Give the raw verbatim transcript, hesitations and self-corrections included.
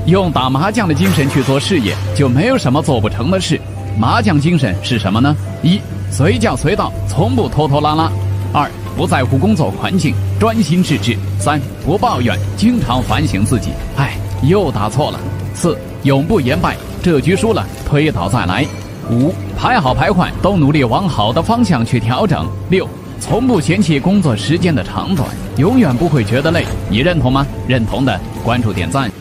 用打麻将的精神去做事业，就没有什么做不成的事。麻将精神是什么呢？一、随叫随到，从不拖拖拉拉；二、不在乎工作环境，专心致志；三、不抱怨，经常反省自己。哎，又打错了。四、永不言败，这局输了，推倒再来。五、排好排坏，都努力往好的方向去调整。六、从不嫌弃工作时间的长短，永远不会觉得累。你认同吗？认同的关注点赞。